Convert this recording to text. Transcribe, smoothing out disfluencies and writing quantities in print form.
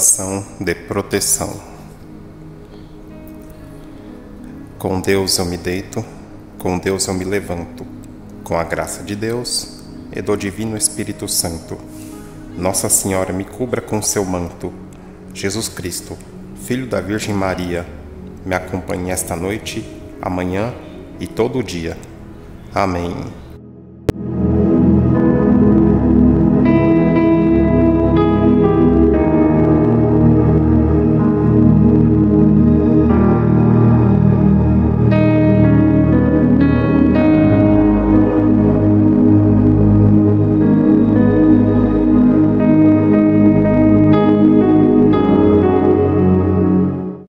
Oração de proteção. Com Deus eu me deito, com Deus eu me levanto, com a graça de Deus e do Divino Espírito Santo. Nossa Senhora me cubra com seu manto. Jesus Cristo, Filho da Virgem Maria, me acompanhe esta noite, amanhã e todo dia. Amém.